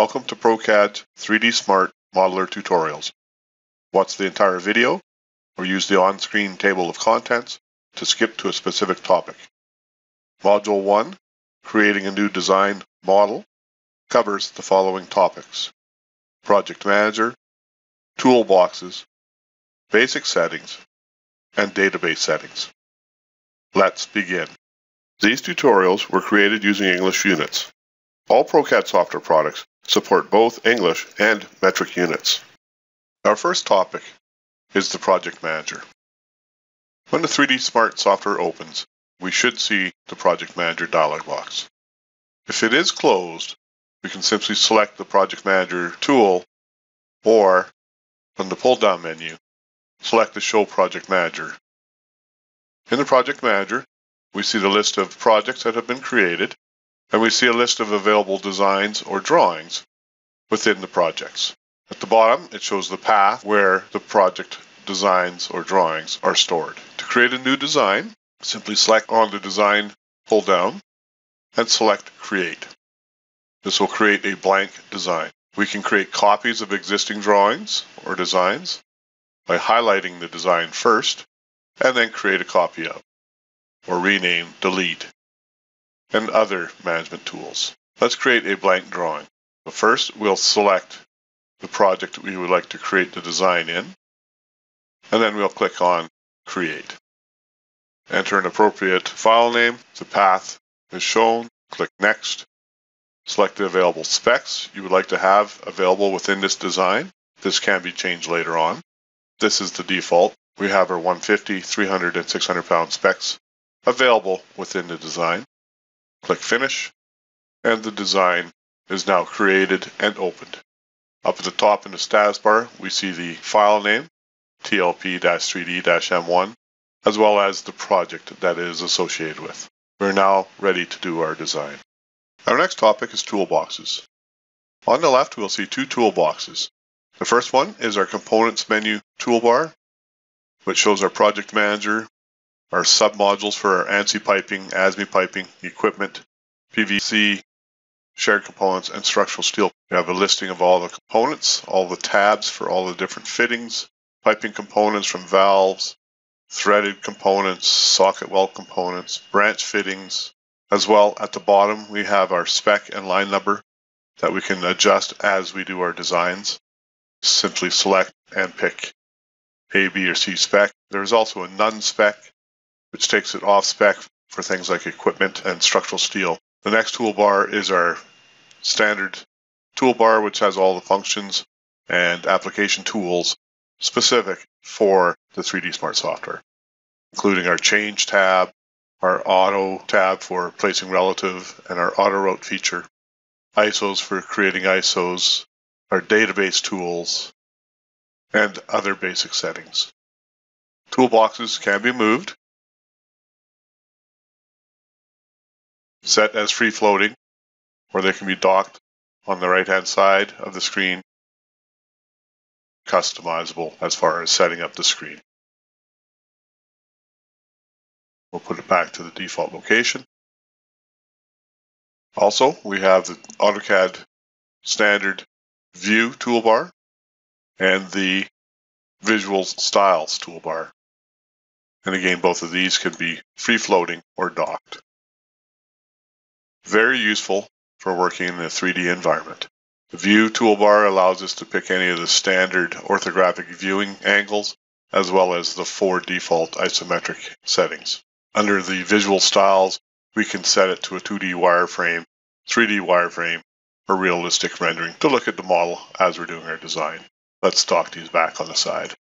Welcome to PROCAD 3DSMART Modeler Tutorials. Watch the entire video or use the on-screen table of contents to skip to a specific topic. Module 1, Creating a New Design Model, covers the following topics: Project Manager, Toolboxes, Basic Settings, and Database Settings. Let's begin. These tutorials were created using English units. All PROCAD software products support both English and metric units. Our first topic is the Project Manager. When the 3DSMART software opens, we should see the Project Manager dialog box. If it is closed, we can simply select the Project Manager tool, or from the pull-down menu, select the Show Project Manager. In the Project Manager, we see the list of projects that have been created, and we see a list of available designs or drawings within the projects. At the bottom, it shows the path where the project designs or drawings are stored. To create a new design, simply select on the design pull-down and select Create. This will create a blank design. We can create copies of existing drawings or designs by highlighting the design first and then create a copy of, or rename, delete, and other management tools. Let's create a blank drawing. But first, we'll select the project we would like to create the design in, and then we'll click on Create. Enter an appropriate file name. The path is shown. Click Next. Select the available specs you would like to have available within this design. This can be changed later on. This is the default. We have our 150, 300, and 600 pound specs available within the design. Click Finish, and the design is now created and opened. Up at the top in the status bar, we see the file name, TLP-3D-M1, as well as the project that it is associated with. We're now ready to do our design. Our next topic is toolboxes. On the left, we'll see two toolboxes. The first one is our Components menu toolbar, which shows our Project Manager, our submodules for our ANSI piping, ASME piping, equipment, PVC, shared components, and structural steel. We have a listing of all the components, all the tabs for all the different fittings, piping components from valves, threaded components, socket weld components, branch fittings. As well, at the bottom, we have our spec and line number that we can adjust as we do our designs. Simply select and pick A, B, or C spec. There's also a none spec, which takes it off spec for things like equipment and structural steel. The next toolbar is our standard toolbar, which has all the functions and application tools specific for the 3DSMART software, including our Change tab, our Auto tab for placing relative, and our Auto Route feature, ISOs for creating ISOs, our database tools, and other basic settings. Toolboxes can be moved, set as free-floating, or they can be docked on the right-hand side of the screen, customizable as far as setting up the screen. We'll put it back to the default location. Also, we have the AutoCAD standard View toolbar and the Visual Styles toolbar. And again, both of these can be free-floating or docked. Very useful for working in a 3D environment. The View toolbar allows us to pick any of the standard orthographic viewing angles, as well as the 4 default isometric settings. Under the Visual Styles, we can set it to a 2D wireframe, 3D wireframe, or realistic rendering to look at the model as we're doing our design. Let's dock these back on the side.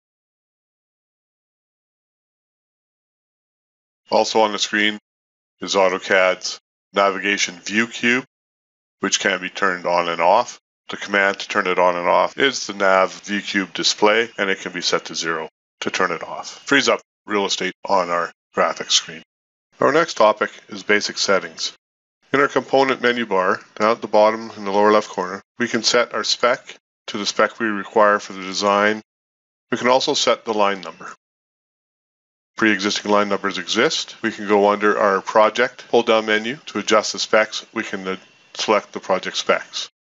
Also on the screen is AutoCAD's Navigation View Cube, which can be turned on and off. The command to turn it on and off is the Nav View Cube display, and it can be set to 0 to turn it off. Frees up real estate on our graphics screen. Our next topic is basic settings. In our component menu bar, down at the bottom in the lower left corner, we can set our spec to the spec we require for the design. We can also set the line number. Pre-existing line numbers exist. We can go under our project pull-down menu to adjust the specs. We can select the project specs.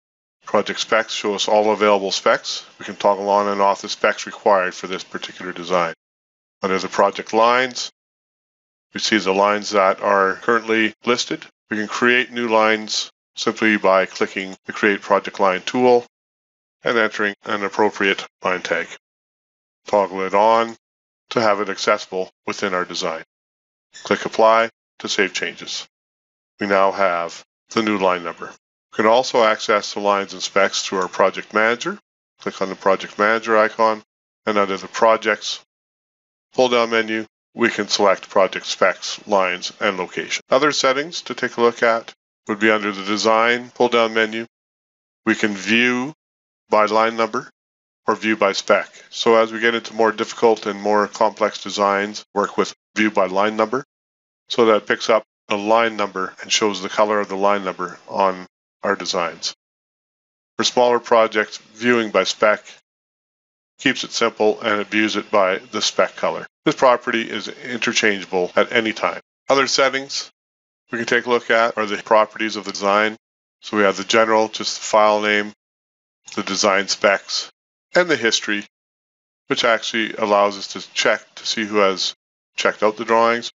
Project specs show us all available specs. We can toggle on and off the specs required for this particular design. Under the project lines, we see the lines that are currently listed. We can create new lines simply by clicking the Create Project Line tool and entering an appropriate line tag. Toggle it on to have it accessible within our design. Click Apply to save changes. We now have the new line number. We can also access the lines and specs through our Project Manager. Click on the Project Manager icon, and under the Projects pull-down menu, we can select Project Specs, Lines, and Location. Other settings to take a look at would be under the Design pull-down menu. We can view by line number or view by spec. So as we get into more difficult and more complex designs, work with view by line number. So that it picks up a line number and shows the color of the line number on our designs. For smaller projects, viewing by spec keeps it simple and it views it by the spec color. This property is interchangeable at any time. Other settings we can take a look at are the properties of the design. So we have the general, just the file name, the design specs, and the history, which actually allows us to check to see who has checked out the drawings.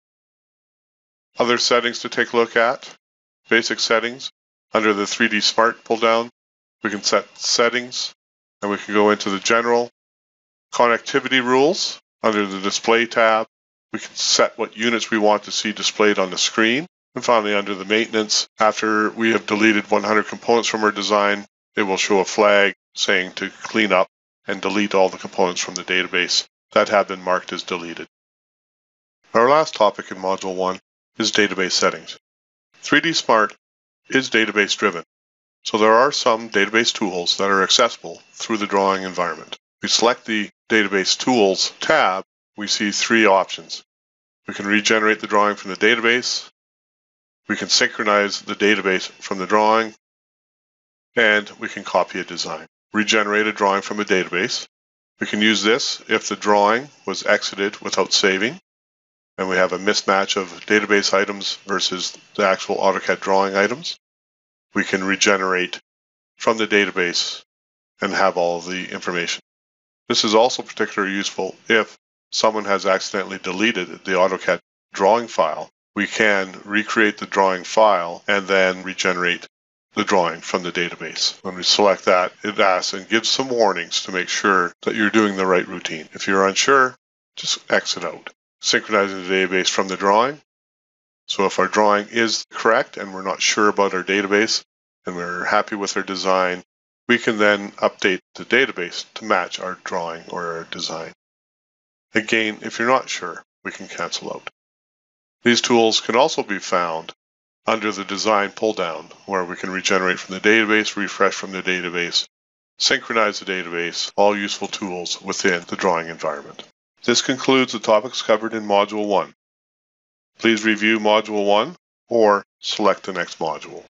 Other settings to take a look at, basic settings. Under the 3DSMART pull-down, we can set settings, and we can go into the general. Connectivity rules. Under the display tab, we can set what units we want to see displayed on the screen. And finally, under the maintenance, after we have deleted 100 components from our design, it will show a flag saying to clean up and delete all the components from the database that have been marked as deleted. Our last topic in Module 1 is database settings. 3DSMART is database driven, so there are some database tools that are accessible through the drawing environment. We select the Database Tools tab, we see three options. We can regenerate the drawing from the database, we can synchronize the database from the drawing, and we can copy a design. Regenerate a drawing from a database. We can use this if the drawing was exited without saving, and we have a mismatch of database items versus the actual AutoCAD drawing items. We can regenerate from the database and have all of the information. This is also particularly useful if someone has accidentally deleted the AutoCAD drawing file. We can recreate the drawing file and then regenerate the drawing from the database. When we select that, it asks and gives some warnings to make sure that you're doing the right routine. If you're unsure, just exit out. Synchronizing the database from the drawing. So if our drawing is correct and we're not sure about our database and we're happy with our design, we can then update the database to match our drawing or our design. Again, if you're not sure, we can cancel out. These tools can also be found under the Design pull-down, where we can regenerate from the database, refresh from the database, synchronize the database, all useful tools within the drawing environment. This concludes the topics covered in Module 1. Please review Module 1 or select the next module.